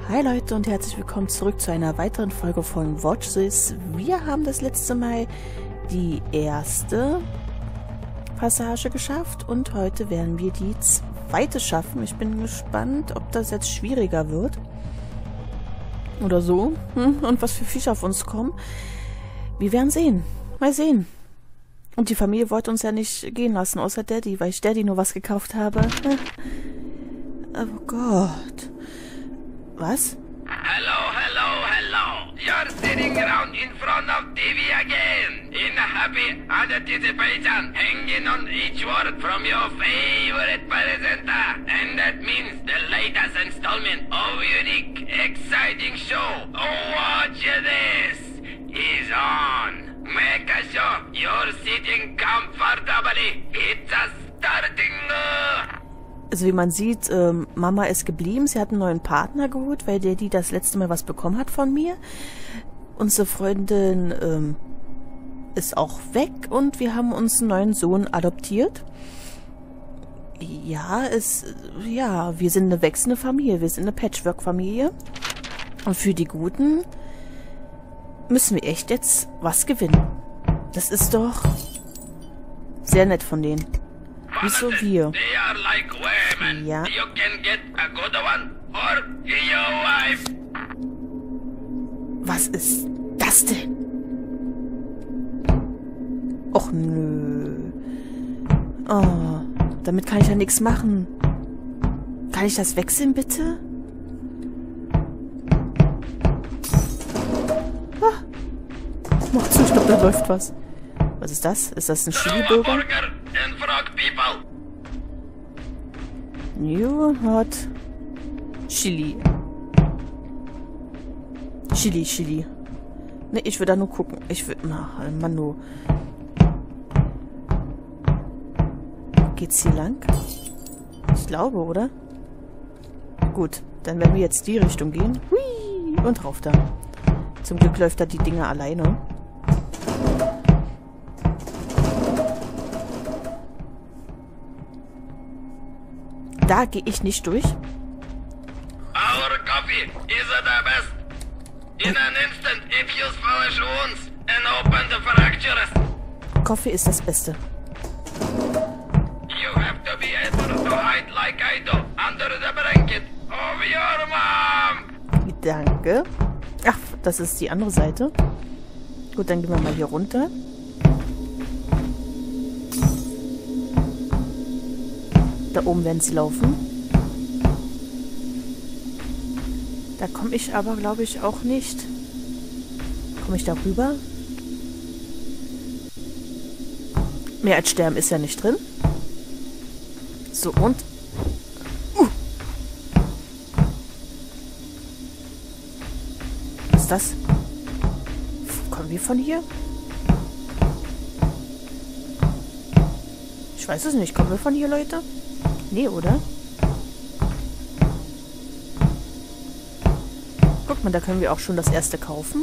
Hi Leute und herzlich willkommen zurück zu einer weiteren Folge von Watch This. Wir haben das letzte Mal die erste Passage geschafft und heute werden wir die zweite schaffen. Ich bin gespannt, ob das jetzt schwieriger wird. Oder so. Und was für Fische auf uns kommen. Wir werden sehen. Mal sehen. Und die Familie wollte uns ja nicht gehen lassen, außer Daddy, weil ich Daddy nur was gekauft habe. Oh Gott. Was? Hello. You're sitting around in front of TV again. In happy anticipation, hanging on each word from your favorite presenter. And that means the latest installment of unique, exciting show. Watch This is on. Make sure you're sitting comfortably. It's a starting. Also wie man sieht, Mama ist geblieben. Sie hat einen neuen Partner geholt, weil die das letzte Mal was bekommen hat von mir. Unsere Freundin ist auch weg und wir haben uns einen neuen Sohn adoptiert. Ja, wir sind eine wechselnde Familie. Wir sind eine Patchwork-Familie. Und für die Guten müssen wir echt jetzt was gewinnen. Das ist doch sehr nett von denen. Wieso wir? Ja. Was ist das denn? Och nö. Oh, damit kann ich ja nichts machen. Kann ich das wechseln, bitte? Ah. Mach zu, ich glaube, da läuft was. Was ist das? Ist das ein Chili-Burger? New Hot Chili. Chili. Ne, ich will da nur gucken. Ich will... Na, Manu. Geht's hier lang? Ich glaube, oder? Gut, dann werden wir jetzt die Richtung gehen. Hui, und rauf da. Zum Glück läuft da die Dinger alleine. Da gehe ich nicht durch. Our coffee is the best. In an instant, it heals foolish wounds and open the fractures. Kaffee ist das Beste. You have to be able to hide like I do under the blanket of your mom. Danke. Ach, das ist die andere Seite. Gut, dann gehen wir mal hier runter. Da oben werden sie laufen. Da komme ich aber, glaube ich, auch nicht. Komme ich da rüber? Mehr als sterben ist ja nicht drin. So, und... Was ist das? Kommen wir von hier? Ich weiß es nicht. Kommen wir von hier, Leute? Nee, oder? Guck mal, da können wir auch schon das erste kaufen.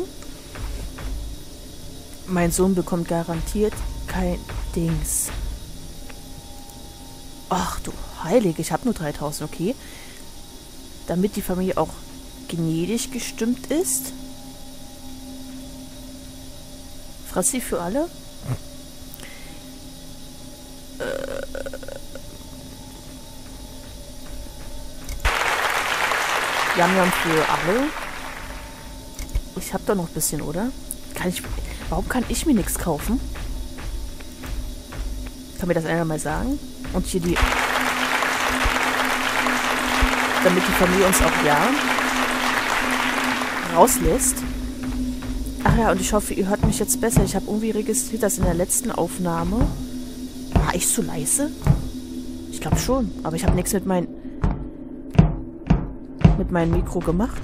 Mein Sohn bekommt garantiert kein Dings. Ach du Heilige, ich habe nur 3000, okay. Damit die Familie auch gnädig gestimmt ist. Frassi für alle? Yam-Yam für alle. Ich habe da noch ein bisschen, oder? Warum kann ich mir nichts kaufen? Kann mir das einer mal sagen? Und hier die... Damit die Familie uns auch, ja, rauslässt. Ach ja, und ich hoffe, ihr hört mich jetzt besser. Ich habe irgendwie registriert, dass in der letzten Aufnahme... War ich zu leise? Ich glaube schon. Aber ich habe nichts mit meinem Mikro gemacht.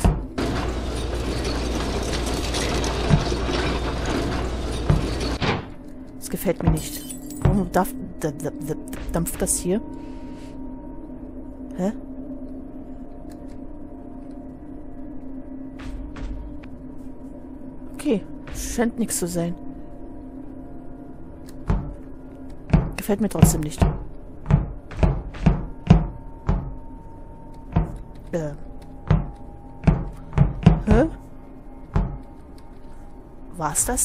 Das gefällt mir nicht. Warum dampft das hier? Hä? Okay, scheint nichts zu sein. Gefällt mir trotzdem nicht. Hä? War's das?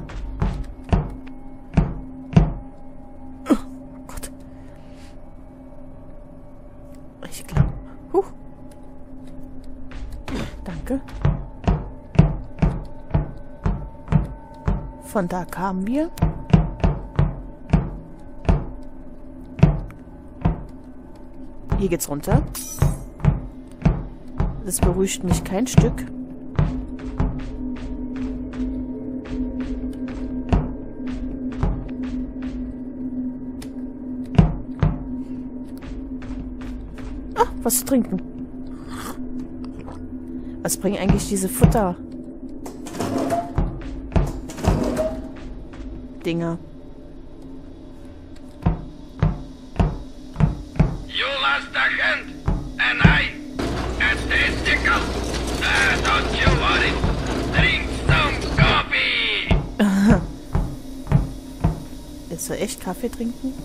Oh Gott. Ich glaube. Danke. Von da kamen wir. Hier geht's runter. Das beruhigt mich kein Stück. Ah, was zu trinken. Was bringen eigentlich diese Futter? Dinger. You lost a hand, and a testicle. Don't you worry. Drink some coffee. Willst du echt Kaffee trinken?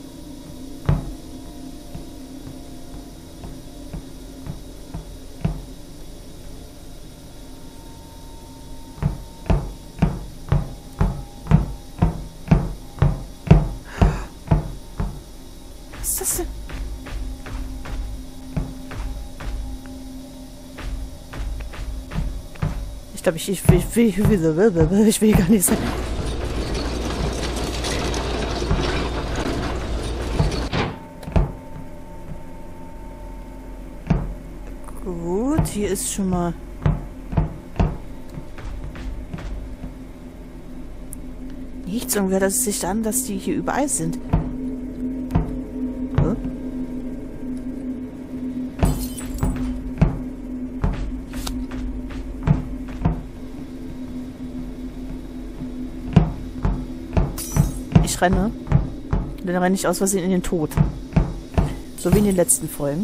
Was ist das denn? Ich glaube, ich will gar nicht sein. Gut, hier ist schon mal... Nichts, irgendwie hört es sich an, dass die hier überall sind. Hä? Ich renne. Dann renne ich aus Versehen in den Tod. So wie in den letzten Folgen.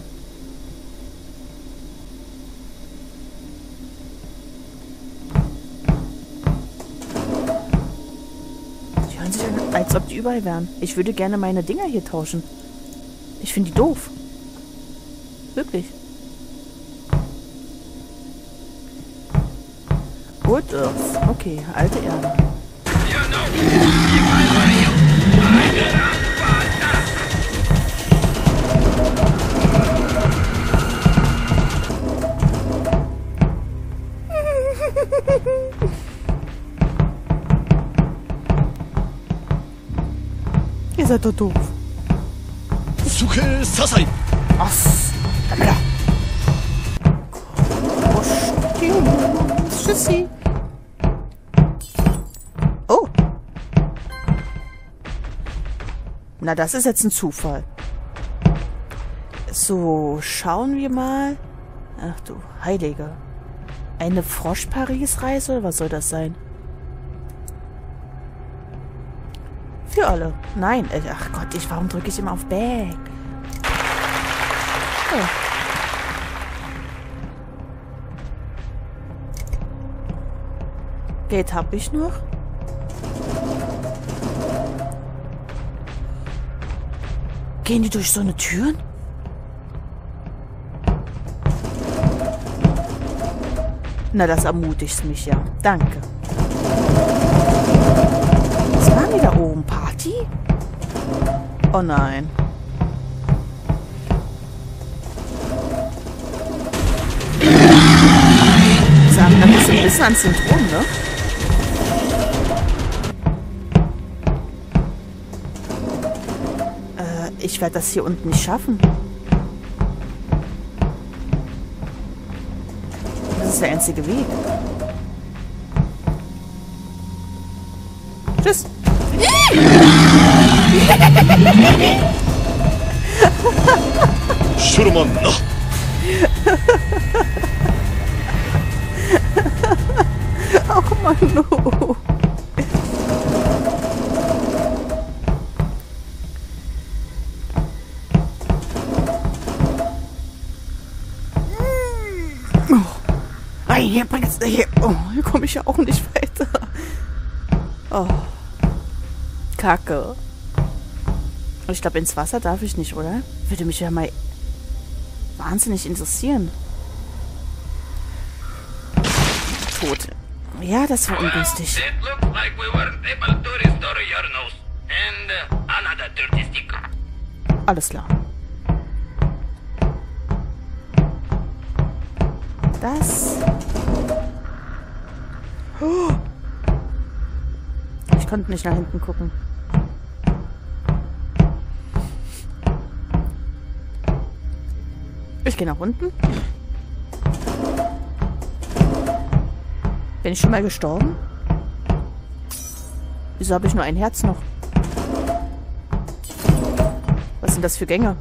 Die hören sich an, als ob die überall wären. Ich würde gerne meine Dinger hier tauschen. Ich finde die doof. Wirklich. Good Earth. Okay, alte Erde. You know, if I were you, I'd run faster. Ihr seid doch doof. Suche Sasai! Was? Tschüssi. Oh. Na, das ist jetzt ein Zufall. So, schauen wir mal. Ach du Heilige. Eine Frosch-Paris-Reise? Was soll das sein? Für alle. Nein. Ach Gott, warum drücke ich immer auf Back? Oh. Geld habe ich noch. Gehen die durch so eine Türen? Na, das ermutigt mich ja. Danke. Was machen die da oben? Party? Oh nein. Sagen, das ist ein bisschen ans Syndrom, ne? Ich werde das hier unten nicht schaffen. Das ist der einzige Weg. Tschüss. Schurmann! Ach Mann, no. Hier bringt's hier. Oh, hier komme ich ja auch nicht weiter. Oh. Kacke. Ich glaube, ins Wasser darf ich nicht, oder? Würde mich ja mal wahnsinnig interessieren. tot. Ja, das war ungünstig. It looks like we weren't able to restore your nose. And another dirty stick. Alles klar. Das... Oh. Ich konnte nicht nach hinten gucken. Ich gehe nach unten. Bin ich schon mal gestorben? Wieso habe ich nur ein Herz noch? Was sind das für Gänge?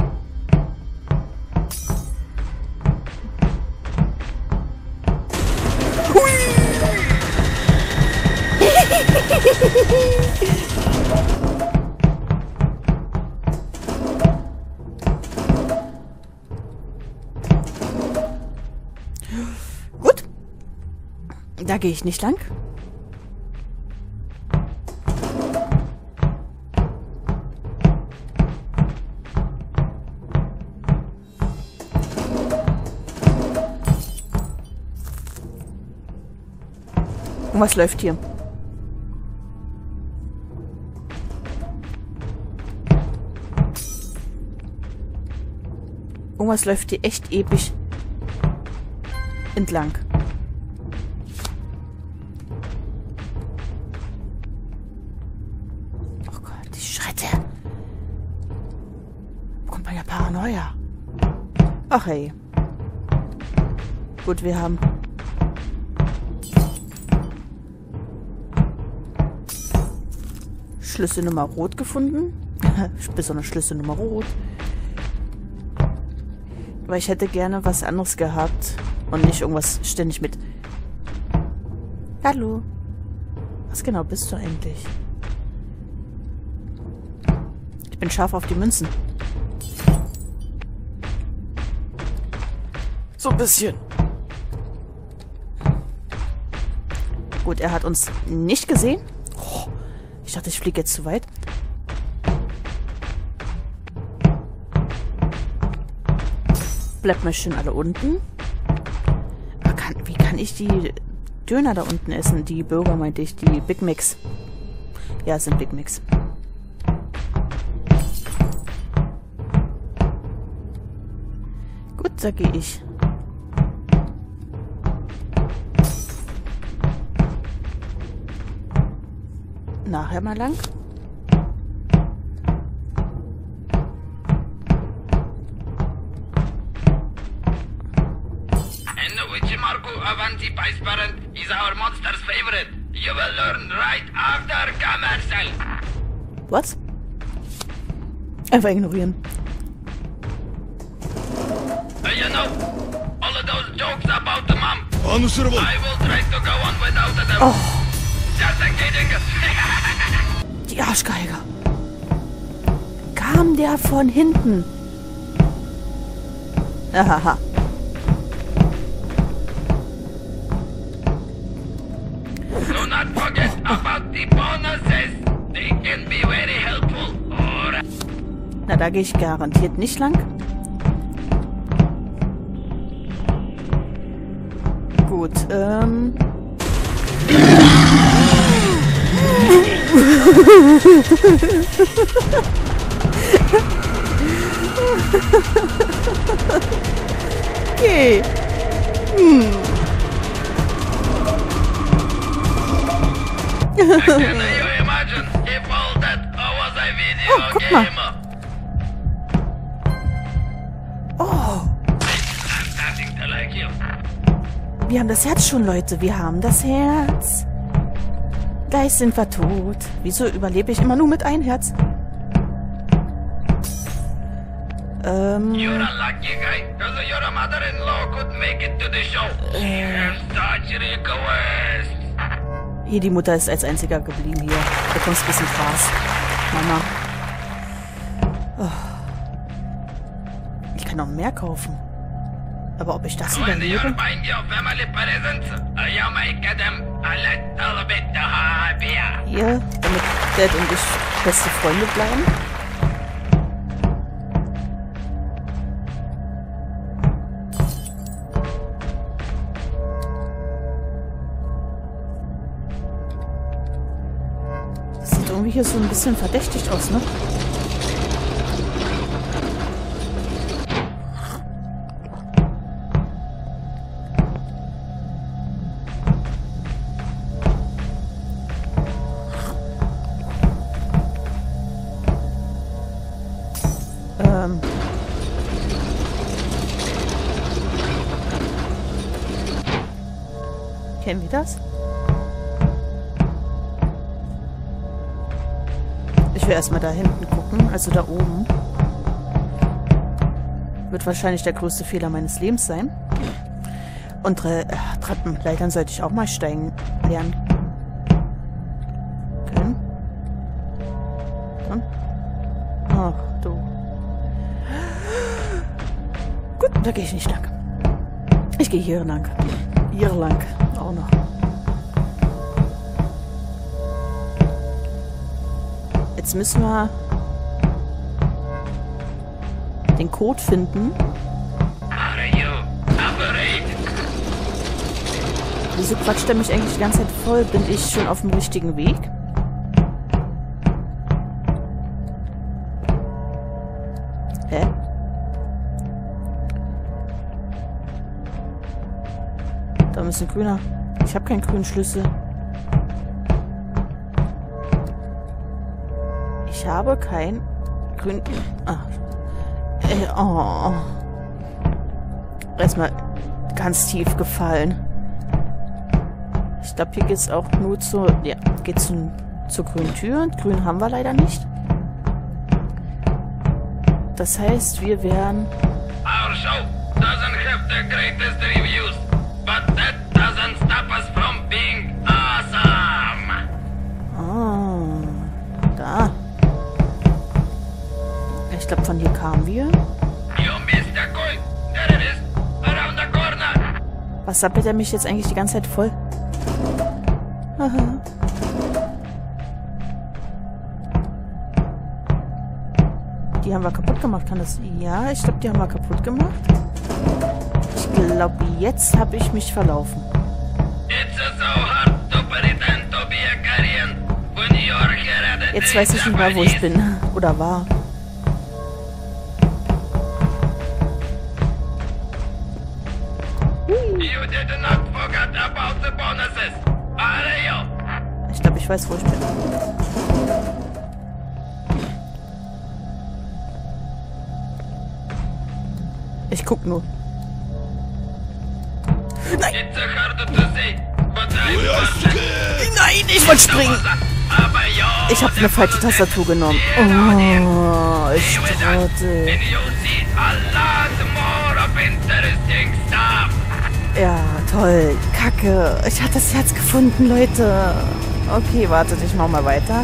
Gut. Da gehe ich nicht lang. Und was läuft hier? Irgendwas läuft hier echt episch entlang. Oh Gott, die Schritte. Kommt man ja Paranoia. Ach hey. Gut, wir haben... Schlüsselnummer Rot gefunden. Besonders Schlüsselnummer Rot. Aber ich hätte gerne was anderes gehabt. Und nicht irgendwas ständig mit... Hallo. Was genau bist du eigentlich? Ich bin scharf auf die Münzen. So ein bisschen. Gut, er hat uns nicht gesehen. Oh, ich dachte, ich fliege jetzt zu weit. Bleibt mal schön alle unten. Wie kann ich die Döner da unten essen? Die Burger, meinte ich. Die Big Macs. Ja, es sind Big Macs. Gut, da gehe ich. Nachher mal lang. Avanti Parent is our monster's favorite. You will learn right after commercial. Was? Einfach ignorieren. You know, all of those jokes about the mom. I will try to go on without them. Oh. Just kidding. Die Arschgeiger. Kam der von hinten? Haha. Do not forget about the bonuses. They can be very helpful. Or... Na, da gehe ich garantiert nicht lang. Gut, Okay. Can you imagine if all that was a video guck mal. game? Oh, I'm starting to like you. wir haben das Herz schon, Leute. Wir haben das Herz. Gleich sind wir tot. Wieso überlebe ich immer nur mit einem Herz? You're a lucky guy, because your mother-in-law could make it to the show. She has such requests. Hier, die Mutter ist als einziger geblieben hier. Du bekommst ein bisschen Gras. Mama. Oh. Ich kann noch mehr kaufen. Aber ob ich das When you überlebe? find your family presents, you make them a little bit happier. Hier, damit Dad und ich beste Freunde bleiben. irgendwie hier so ein bisschen verdächtig aus, ne? Kennen wir das? Ich will erstmal da hinten gucken, also da oben. Wird wahrscheinlich der größte Fehler meines Lebens sein. Und Treppenleitern sollte ich auch mal steigen lernen können. Ach, du. Gut, da gehe ich nicht lang. Ich gehe hier lang. Hier lang. Auch noch. Jetzt müssen wir den Code finden. Wieso quatscht er mich eigentlich die ganze Zeit voll? Bin ich schon auf dem richtigen Weg? Hä? Da ist ein grüner. Ich habe keinen grünen Schlüssel. Ich habe keinen grünen... Oh. Erstmal ganz tief gefallen. Ich glaube, hier geht es auch nur zur... Ja, geht zur grünen Tür. Und grün haben wir leider nicht. Das heißt, wir werden... Our show doesn't have the greatest reviews, but that doesn't stop us from being awesome. Oh, da. Ich glaube, von hier kamen wir. You missed the coin. There it is, around the corner. Was sappelt er mich jetzt eigentlich die ganze Zeit voll? Haha. Die haben wir kaputt gemacht, kann das... Ja, ich glaube, die haben wir kaputt gemacht. Ich glaube, jetzt habe ich mich verlaufen. Jetzt weiß ich nicht mehr, wo ich bin. Oder war. Ich glaube, ich weiß, wo ich bin. Ich guck nur. Nein! Nein, ich wollte springen! Ich habe eine falsche Tastatur genommen. Oh, ich trottel. Ja, toll. Kacke. Ich hatte das Herz gefunden, Leute. Okay, wartet, ich mach mal weiter.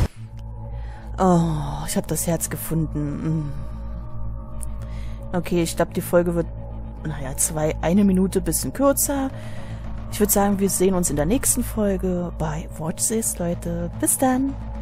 Oh, ich habe das Herz gefunden. Okay, ich glaube, die Folge wird, naja, 1 Minute, bisschen kürzer. Ich würde sagen, wir sehen uns in der nächsten Folge bei Watch This, Leute. Bis dann.